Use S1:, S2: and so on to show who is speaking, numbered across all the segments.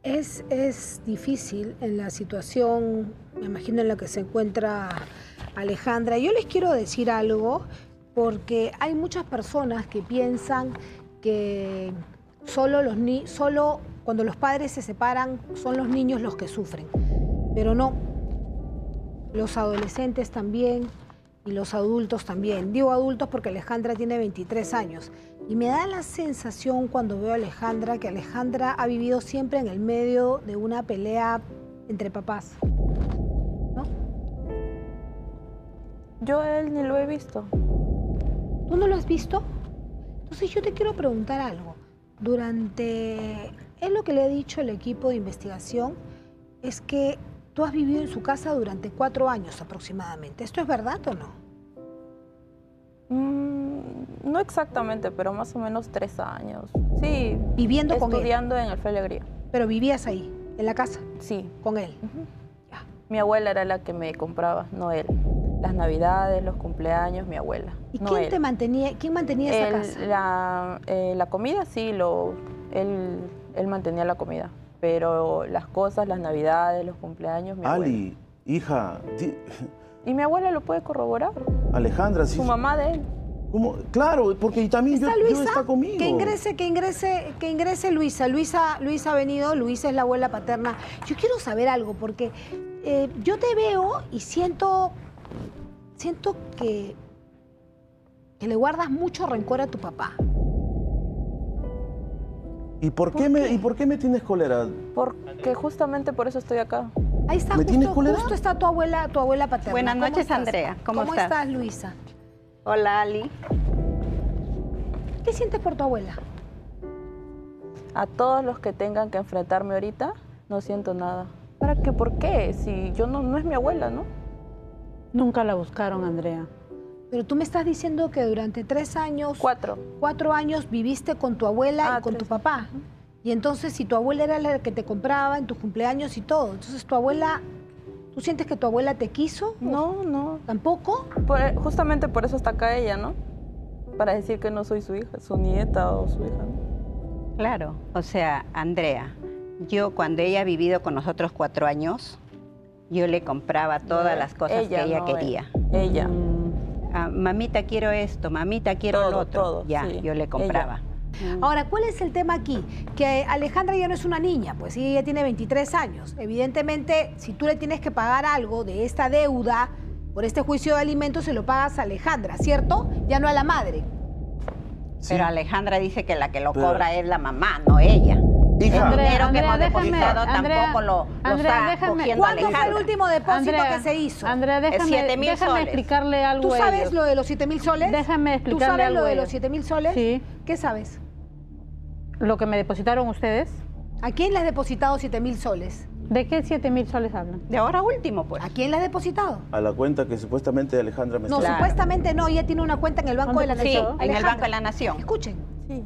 S1: Es difícil en la situación, me imagino, en la que se encuentra Alejandra. Yo les quiero decir algo, porque hay muchas personas que piensan que solo cuando los padres se separan son los niños los que sufren. Pero no, los adolescentes también y los adultos también. Digo adultos porque Alejandra tiene 23 años. Y me da la sensación cuando veo a Alejandra que Alejandra ha vivido siempre en el medio de una pelea entre papás, ¿no?
S2: Yo a él ni lo he visto.
S1: ¿Tú no lo has visto? Entonces yo te quiero preguntar algo. Es lo que le ha dicho el equipo de investigación, es que tú has vivido en su casa durante 4 años aproximadamente. ¿Esto es verdad o no?
S2: No exactamente, pero más o menos 3 años. Sí.
S1: ¿Viviendo con él?
S2: Estudiando en el Fe Alegría.
S1: ¿Pero vivías ahí, en la casa?
S2: Sí.
S1: ¿Con él?
S2: Ya. Mi abuela era la que me compraba, no él. Las navidades, los cumpleaños, mi abuela.
S1: ¿Y
S2: no
S1: quién
S2: él.
S1: te mantenía, quién mantenía esa casa?
S2: La comida sí, él mantenía la comida. Pero las cosas, las navidades, los cumpleaños, mi abuela.
S3: Ali, hija...
S2: Y mi abuela lo puede corroborar.
S3: Alejandra, sí.
S2: Su mamá de él.
S3: ¿Cómo? Claro, porque también yo está conmigo.
S1: Que ingrese Luisa. Luisa ha venido, Luisa es la abuela paterna. Yo quiero saber algo, porque yo te veo y siento que le guardas mucho rencor a tu papá.
S3: ¿Y por qué me tienes cólera?
S2: Porque justamente por eso estoy acá.
S1: Ahí está, justo está tu abuela paterna.
S4: Buenas noches, Andrea. ¿Cómo
S1: estás, Luisa?
S4: Hola, Ali.
S1: ¿Qué sientes por tu abuela?
S2: A todos los que tengan que enfrentarme ahorita, no siento nada. ¿Para qué? ¿Por qué? Si yo no es mi abuela, ¿no?
S5: Nunca la buscaron, Andrea.
S1: Pero tú me estás diciendo que durante 3 años...
S2: 4.
S1: 4 años viviste con tu abuela y con tu papá. Y entonces, si tu abuela era la que te compraba en tus cumpleaños y todo, entonces tu abuela... ¿Tú sientes que tu abuela te quiso?
S2: No.
S1: ¿Tampoco?
S2: Justamente por eso está acá ella, ¿no? Para decir que no soy su hija, su nieta o su hija, ¿no?
S4: Claro, o sea, Andrea, yo cuando ella ha vivido con nosotros 4 años, yo le compraba todas las cosas que ella quería.
S2: Ella.
S4: Mamita, quiero esto, mamita, quiero lo otro.
S2: Todo,
S4: ya,
S2: sí,
S4: yo le compraba.
S2: Ella.
S1: Ahora, ¿cuál es el tema aquí? Que Alejandra ya no es una niña, pues ella tiene 23 años. Evidentemente, si tú le tienes que pagar algo de esta deuda por este juicio de alimentos, se lo pagas a Alejandra, ¿cierto? Ya no a la madre.
S4: Sí. Pero Alejandra dice que la que lo cobra es la mamá, no ella.
S3: Hija.
S4: El dinero que hemos depositado tampoco lo está cogiendo
S1: ¿Cuánto
S4: Alejandra?
S1: fue el último depósito que se hizo?
S5: Andrea, déjame explicarle algo.
S1: ¿Tú sabes lo de los 7.000 soles?
S5: Déjame explicarle algo.
S1: ¿Tú sabes lo de los 7.000 soles?
S5: Sí.
S1: ¿Qué sabes?
S5: ¿Lo que me depositaron ustedes?
S1: ¿A quién le has depositado 7.000 soles?
S5: ¿De qué 7.000 soles hablan?
S4: De ahora último, pues.
S1: ¿A quién le has depositado?
S3: A la cuenta que supuestamente Alejandra me
S1: No,
S3: está...
S1: supuestamente no. Ella tiene una cuenta en el Banco de la Nación.
S4: Sí, en el Banco de la Nación.
S1: Escuchen.
S2: Sí.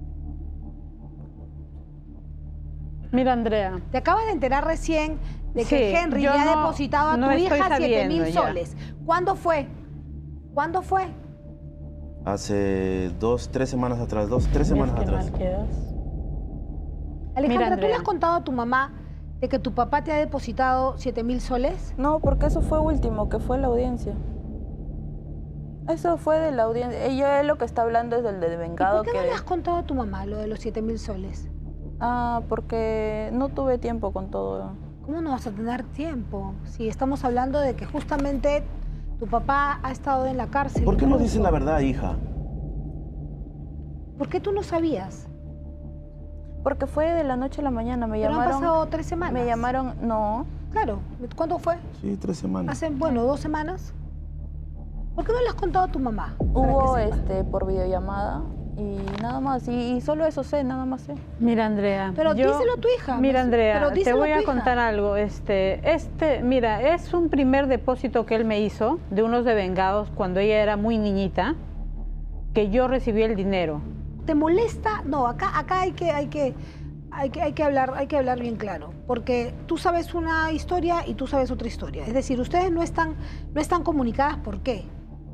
S5: Mira, Andrea.
S1: Te acabas de enterar recién de que Henry le ha depositado a tu hija 7.000 soles. ¿Cuándo fue? ¿Cuándo fue?
S3: Hace 3 semanas atrás, 3 semanas atrás.
S1: Alejandra, ¿tú le has contado a tu mamá de que tu papá te ha depositado 7.000 soles?
S2: No, porque eso fue último, que fue la audiencia. Eso fue de la audiencia. Ella es lo que está hablando es del devengado.
S1: ¿Y por qué no le has contado a tu mamá lo de los 7.000 soles?
S2: Porque no tuve tiempo con todo.
S1: ¿Cómo no vas a tener tiempo? Si estamos hablando de que justamente tu papá ha estado en la cárcel.
S3: ¿Por qué no dicen la verdad, hija?
S1: ¿Por qué tú no sabías?
S2: Porque fue de la noche a la mañana. Me llamaron.
S1: ¿Pero han pasado 3 semanas?
S2: Me llamaron, no.
S1: Claro. ¿Cuándo fue?
S3: Sí, 3 semanas.
S1: Hace, 2 semanas. ¿Por qué no le has contado a tu mamá?
S2: Hubo por videollamada y nada más. Y solo eso sé, nada más sé.
S5: Mira, Andrea.
S1: Pero díselo a tu hija.
S5: Mira, Andrea, te voy a contar algo. Mira, es un primer depósito que él me hizo de unos devengados cuando ella era muy niñita, que yo recibí el dinero.
S1: ¿Te molesta? No, acá hay que hablar bien claro, porque tú sabes una historia y tú sabes otra historia. Es decir, ustedes no están comunicadas. ¿Por qué?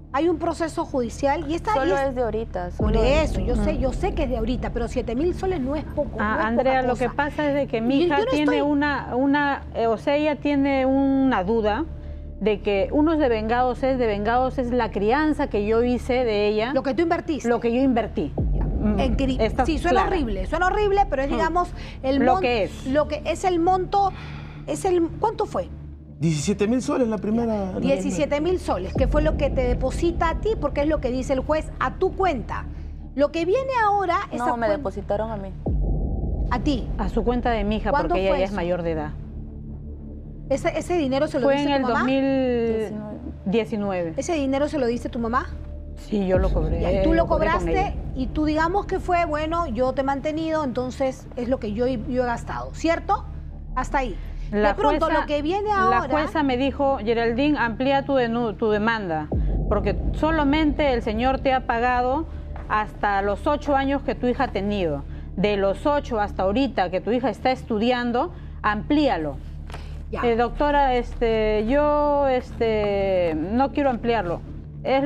S1: Hay un proceso judicial y esta...
S2: Solo es de ahorita.
S1: Por eso, yo sé que es de ahorita, pero 7.000 soles no es poco. No es
S5: Andrea,
S1: poca
S5: lo
S1: cosa.
S5: que pasa es de que mi hija tiene o sea, ella tiene una duda de que unos devengados es la crianza que yo hice de ella.
S1: Lo que tú invertiste.
S5: Lo que yo invertí.
S1: Sí, suena horrible, pero es, digamos, el
S5: lo
S1: monto.
S5: que es.
S1: Lo que es el monto, ¿cuánto fue?
S3: 17.000 soles la primera.
S1: 17.000 soles, que fue lo que te deposita a ti, porque es lo que dice el juez, a tu cuenta. Lo que viene ahora es
S2: No, me depositaron a mí.
S1: a ti.
S5: A su cuenta de mi hija,
S1: ¿Cuándo
S5: porque ella
S1: fue
S5: ya es
S1: eso?
S5: mayor de edad.
S1: ¿Ese dinero se lo
S5: Fue
S1: diste
S5: en
S1: a
S5: el
S1: tu mamá?
S5: 2019.
S1: ¿Ese dinero se lo diste a tu mamá?
S5: Sí, yo lo cobré.
S1: Y tú lo
S5: cobré con
S1: cobraste
S5: ella.
S1: y tú digamos que fue, bueno, yo te he mantenido, entonces es lo que yo he gastado, ¿cierto? Hasta ahí. De pronto lo que viene ahora...
S5: La jueza me dijo, Geraldine, amplía tu demanda, porque solamente el señor te ha pagado hasta los 8 años que tu hija ha tenido. De los 8 hasta ahorita que tu hija está estudiando, amplíalo. Doctora, yo no quiero ampliarlo. Es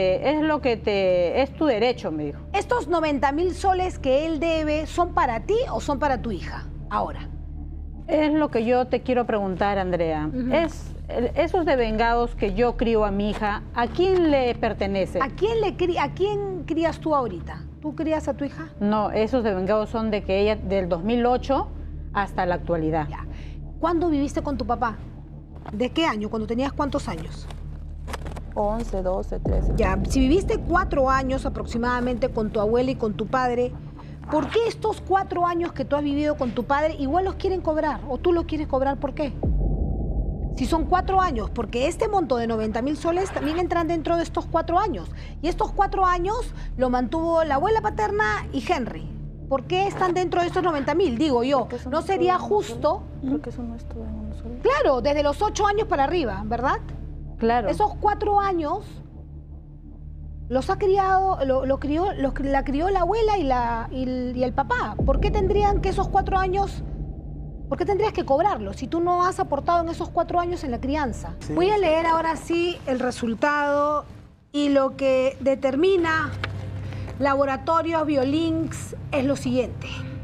S5: tu derecho, me dijo.
S1: ¿Estos 90.000 soles que él debe son para ti o son para tu hija ahora?
S5: Es lo que yo te quiero preguntar, Andrea. Esos devengados que yo crío a mi hija, ¿a quién le pertenece?
S1: ¿A quién crías tú ahorita? ¿Tú crías a tu hija?
S5: No, esos devengados son de que ella del 2008 hasta la actualidad.
S1: Ya. ¿Cuándo viviste con tu papá? ¿De qué año? ¿Cuando tenías cuántos años?
S2: 11, 12, 13.
S1: Ya, si viviste 4 años aproximadamente con tu abuela y con tu padre, ¿por qué estos 4 años que tú has vivido con tu padre igual los quieren cobrar? ¿O tú los quieres cobrar? ¿Por qué? Si son 4 años, porque este monto de 90.000 soles también entran dentro de estos 4 años. Y estos 4 años lo mantuvo la abuela paterna y Henry. ¿Por qué están dentro de estos 90.000? Digo yo, ¿no sería justo?
S2: Porque eso no estuvo en uno solo.
S1: Claro, desde los 8 años para arriba, ¿verdad?
S5: Claro.
S1: Esos 4 años los ha criado, la crió la abuela y el papá. ¿Por qué tendrían que esos 4 años, por qué tendrías que cobrarlos si tú no has aportado en esos 4 años en la crianza? Sí. Voy a leer ahora sí el resultado y lo que determina Laboratorio Biolinks es lo siguiente.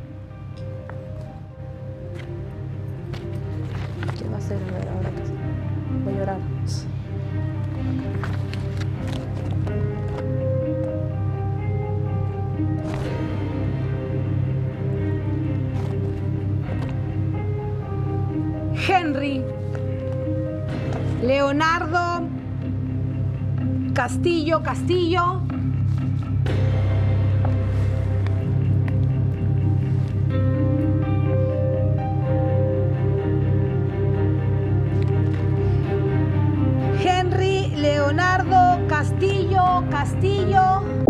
S2: ¿Qué va a hacer ahora que voy a llorar?
S1: Henry Leonardo Castillo Henry Leonardo Castillo